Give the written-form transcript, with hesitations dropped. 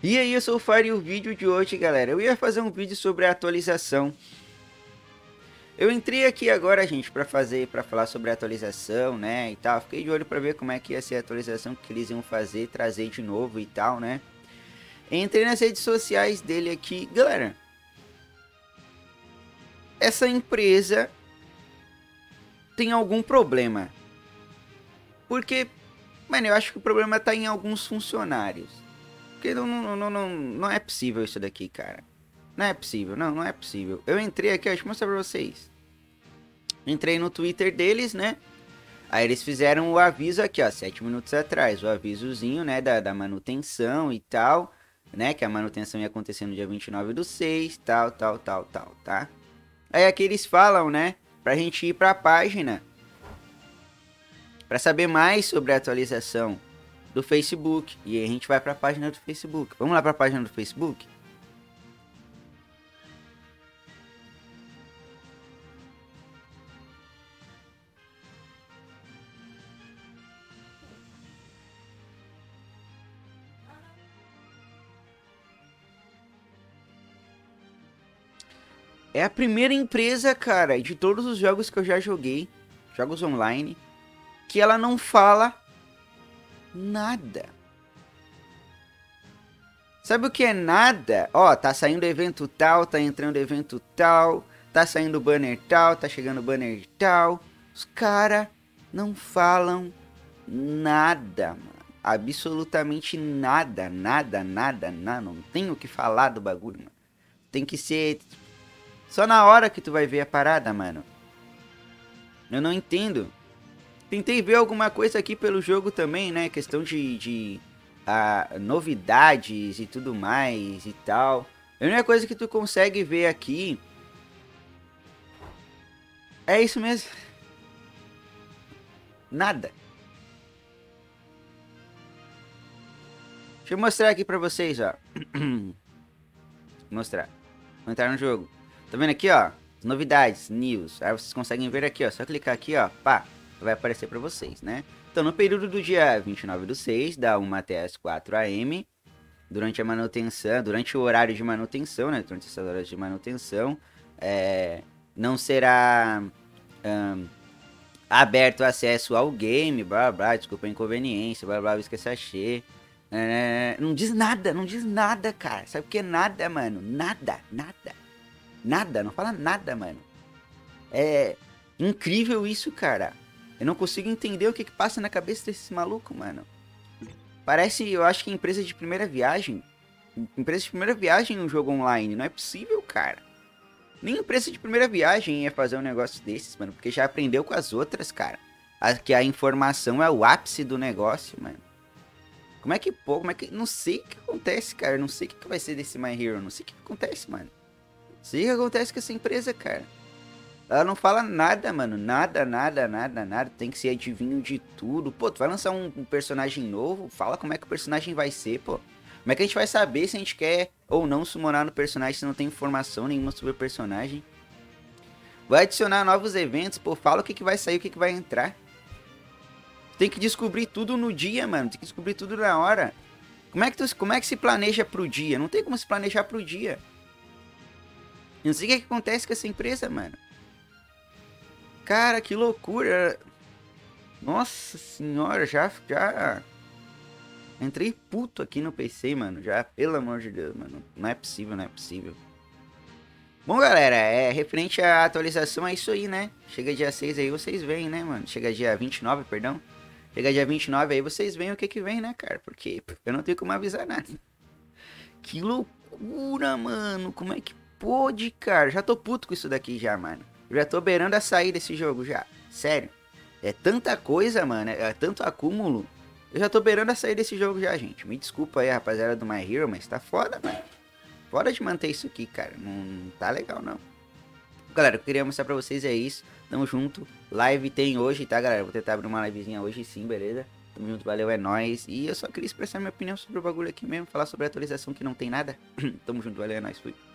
E aí, eu sou o Fire e o vídeo de hoje, galera, eu ia fazer um vídeo sobre a atualização. Eu entrei aqui agora, gente, para falar sobre a atualização, né, e tal. Fiquei de olho para ver como é que ia ser a atualização que eles iam fazer, trazer de novo e tal, né. Entrei nas redes sociais dele aqui, galera. Essa empresa tem algum problema. Porque, mano, eu acho que o problema tá em alguns funcionários. Porque não é possível isso daqui, cara. Não é possível, não é possível. Eu entrei aqui, deixa eu mostrar pra vocês. Entrei no Twitter deles, né? Aí eles fizeram o aviso aqui, ó, 7 minutos atrás. O avisozinho, né, da manutenção e tal, né? Que a manutenção ia acontecer no dia 29/6, tal, tá? Aí aqui eles falam, né, pra gente ir pra página pra saber mais sobre a atualização do Facebook. E aí a gente vai pra página do Facebook. Vamos lá pra página do Facebook? É a primeira empresa, cara, de todos os jogos que eu já joguei, jogos online, que ela não fala nada. Sabe o que é nada? Ó, tá saindo evento tal, tá entrando evento tal, tá saindo banner tal, tá chegando banner tal. Os cara não falam nada, mano. Absolutamente nada. Não tem o que falar do bagulho, mano. Tem que ser só na hora que tu vai ver a parada, mano. Eu não entendo. Tentei ver alguma coisa aqui pelo jogo também, né? Questão de novidades e tudo mais e tal. A única coisa que tu consegue ver aqui é isso mesmo. Nada. Deixa eu mostrar aqui pra vocês, ó. Mostrar. Vou entrar no jogo. Tá vendo aqui, ó? Novidades, news. Aí vocês conseguem ver aqui, ó. Só clicar aqui, ó. Pá. Vai aparecer pra vocês, né? Então, no período do dia 29/6, da 1 até as 4 am, durante a manutenção, durante o horário de manutenção, né? Durante essas horas de manutenção, não será aberto acesso ao game, blá blá, desculpa a inconveniência, blá blá, esqueci achei. Não diz nada, cara. Sabe o que é nada, mano? Nada, não fala nada, mano. É incrível isso, cara. Eu não consigo entender o que passa na cabeça desses malucos, mano. Parece, eu acho que empresa de primeira viagem. Empresa de primeira viagem no jogo online. Não é possível, cara. Nem empresa de primeira viagem ia fazer um negócio desses, mano. Porque já aprendeu com as outras, cara. Que a informação é o ápice do negócio, mano. Como é que, pô, como é que... Não sei o que acontece, cara. Não sei o que vai ser desse My Hero. Não sei o que acontece, mano. Não sei o que acontece com essa empresa, cara. Ela não fala nada, mano. Nada. Tem que ser adivinho de tudo. Pô, tu vai lançar um personagem novo? Fala como é que o personagem vai ser, pô. Como é que a gente vai saber se a gente quer ou não summonar no personagem se não tem informação nenhuma sobre o personagem? Vai adicionar novos eventos, pô. Fala o que vai sair, o que vai entrar. Tem que descobrir tudo no dia, mano. Tem que descobrir tudo na hora. Como é que se planeja pro dia? Não tem como se planejar pro dia. Eu não sei o que acontece com essa empresa, mano. Cara, que loucura. Nossa senhora, já entrei puto aqui no PC, mano. Já, pelo amor de Deus, mano. Não é possível. Bom, galera, referente à atualização é isso aí, né? Chega dia 6 aí, vocês veem, né, mano? Chega dia 29, perdão. Chega dia 29 aí, vocês veem o que vem, né, cara? Porque eu não tenho como avisar nada. Que loucura, mano. Como é que pode, cara? Já tô puto com isso daqui já, mano. Eu já tô beirando a sair desse jogo já. Sério. É tanta coisa, mano. É tanto acúmulo. Eu já tô beirando a sair desse jogo já, gente. Me desculpa aí, rapaziada do My Hero, mas tá foda, mano. Foda de manter isso aqui, cara. Não tá legal, não. Galera, eu queria mostrar pra vocês é isso. Tamo junto. Live tem hoje, tá, galera? Vou tentar abrir uma livezinha hoje sim, beleza? Tamo junto, valeu, é nóis. E eu só queria expressar minha opinião sobre o bagulho aqui mesmo. Falar sobre a atualização que não tem nada. Tamo junto, valeu, é nóis, fui.